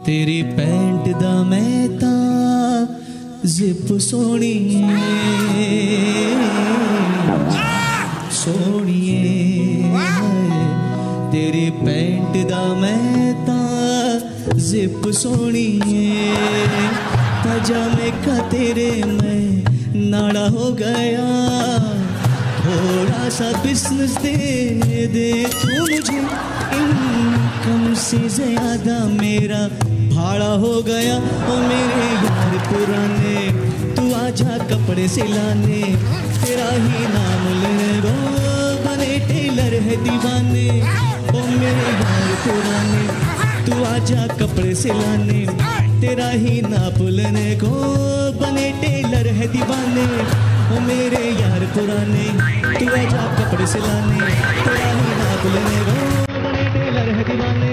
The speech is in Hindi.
तेरी पैंट दा मैं तां जिप सोहणीए सोहणीए, तेरी पैंट दा मैं तां जिप सोहणीए, पजामे का तेरे मैं नाड़ा हो गया, थोड़ा सा बिजनेस दे तू मुझे, इनकम से ज्यादा मेरा भाड़ा हो गया। ओ मेरे यार पुराने तू आजा कपड़े सिलाने, तेरा ही नाम लेने गो बने टेलर है दीवाने। ओ मेरे यार पुराने तू आजा कपड़े सिलाने, तेरा ही नाप लेने को बने टेलर है दीवाने। ओ मेरे यार पुराने तू आजा कपड़े सिलाने, तेरा ही नाप लेने को बने टेलर है दीवाने।